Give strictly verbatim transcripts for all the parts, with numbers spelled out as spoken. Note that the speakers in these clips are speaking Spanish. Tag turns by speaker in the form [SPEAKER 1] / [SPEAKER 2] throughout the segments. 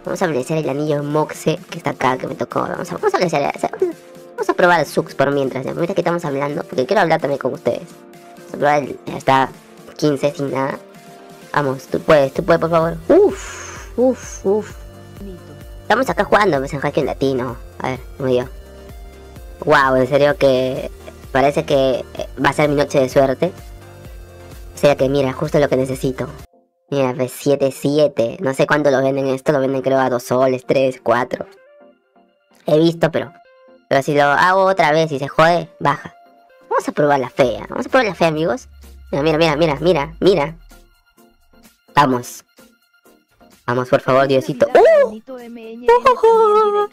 [SPEAKER 1] Vamos a blessear el anillo Moxe que está acá, que me tocó. Vamos a, vamos a blessear, o sea, vamos a probar el Sux por mientras, ya. Mira que estamos hablando, porque quiero hablar también con ustedes. Vamos a probar el, ya está quince sin nada. Vamos, tú puedes, tú puedes, por favor. Uf, uf, uf. Estamos acá jugando, pues en Haikyuu latino. A ver, muy bien. Wow, en serio que parece que va a ser mi noche de suerte. O sea que mira, justo lo que necesito. Mira, pues siete siete. No sé cuánto lo venden esto, lo venden creo a dos soles, tres, cuatro. He visto, pero... Pero si lo hago otra vez y se jode, baja. Vamos a probar la fea. Vamos a probar la fea, amigos. Mira, mira, mira, mira, mira, mira. Vamos. Vamos, por favor, Diosito. ¡Uh! ¡Uh!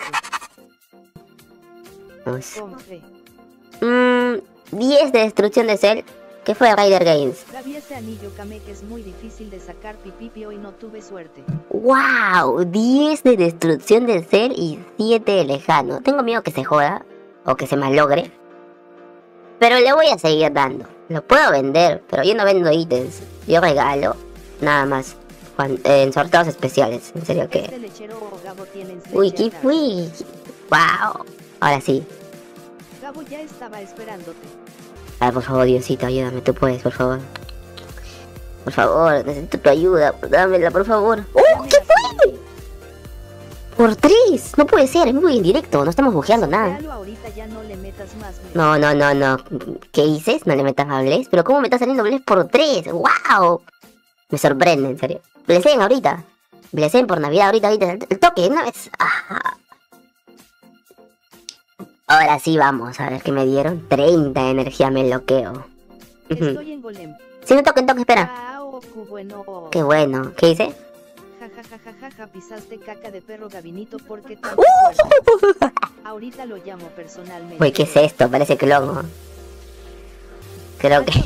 [SPEAKER 1] Vamos. Mmm, diez de destrucción de Cell. ¿Qué fue Rider Games?
[SPEAKER 2] Grabé ese anillo Kame que es muy difícil de sacar pipipio y no tuve suerte.
[SPEAKER 1] ¡Wow! diez de destrucción de Cell y siete de lejano. Tengo miedo que se joda o que se malogre. Pero le voy a seguir dando. Lo puedo vender, pero yo no vendo ítems. Yo regalo, nada más. Cuando, eh, en sorteos especiales. En serio que...
[SPEAKER 2] Este lechero Gabo tiene
[SPEAKER 1] Uy, ¿qué fui? ¡Wow! Ahora sí.
[SPEAKER 2] Gabo ya estaba esperándote.
[SPEAKER 1] A ver, por favor, Diosito, ayúdame, tú puedes, por favor. Por favor, necesito tu ayuda, dámela, por favor. ¡Oh, qué fue! ¡Por tres! No puede ser, es muy en directo, no estamos bujeando nada.
[SPEAKER 2] Ahorita ya no le metas más Bless.
[SPEAKER 1] No, no, no, no. ¿Qué dices? No le metas más Bless. ¿Pero cómo me está saliendo Bless por tres? ¡Wow! Me sorprende, en serio. Blesen ahorita. Blesen por Navidad, ahorita, ahorita. El toque, una vez. Ah. Ahora sí vamos, a ver qué me dieron. treinta de energía, me bloqueo.
[SPEAKER 2] Estoy en Golem.
[SPEAKER 1] Si no toque, toque, espera.
[SPEAKER 2] Ah, oh, qué bueno.
[SPEAKER 1] Qué bueno. ¿Qué hice?
[SPEAKER 2] Ja, ja, ja, ja, ja, ja, pisaste caca de perro Gabinito porque te...
[SPEAKER 1] ¡Uh!
[SPEAKER 2] Ahorita lo llamo personalmente.
[SPEAKER 1] Uy, ¿qué es esto? Parece clon. Creo que...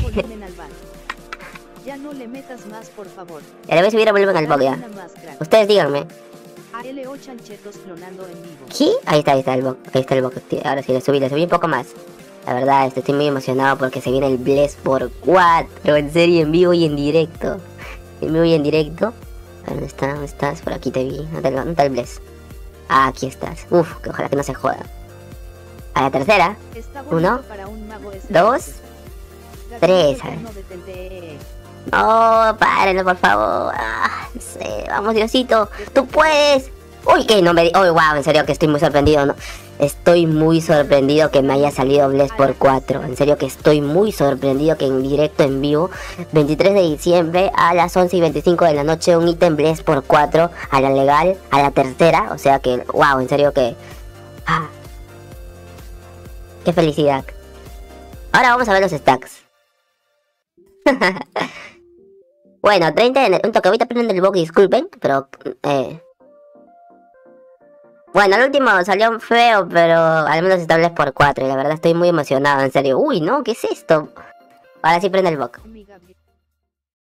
[SPEAKER 2] Ya no le metas más, por favor.
[SPEAKER 1] Ya le voy a subir a volumen al bug ya. Ustedes díganme.
[SPEAKER 2] A L O chanchetos clonando en vivo.
[SPEAKER 1] ¿Qué? Ahí está, ahí está el bug. Ahí está el bug. Ahora sí, le subí, le subí un poco más. La verdad, estoy muy emocionado porque se viene el Bless por cuatro. En serio, en vivo y en directo. En vivo y en directo. A ver, ¿dónde está? ¿Dónde estás? Por aquí te vi. ¿Dónde está, dónde está el Bless? Ah, aquí estás. Uf, que ojalá que no se joda. A la tercera. Uno, dos, tres. A ver. No, párenlo, por favor. Ah, no sé. Vamos, Diosito. Tú puedes. Uy, que no me... Uy, wow, en serio que estoy muy sorprendido, ¿no? Estoy muy sorprendido que me haya salido Bless por cuatro. En serio que estoy muy sorprendido que en directo, en vivo, veintitrés de diciembre a las once y veinticinco de la noche, un ítem Bless por cuatro a la legal, a la tercera. O sea que, wow, en serio que... Ah, qué felicidad. Ahora vamos a ver los stacks. Bueno, treinta de... Un toque, ahorita prenden el bug, disculpen, pero... Eh... Bueno, el último salió feo, pero al menos está Bless por cuatro y la verdad estoy muy emocionado, en serio. Uy, no, ¿qué es esto? Ahora sí prende el bug.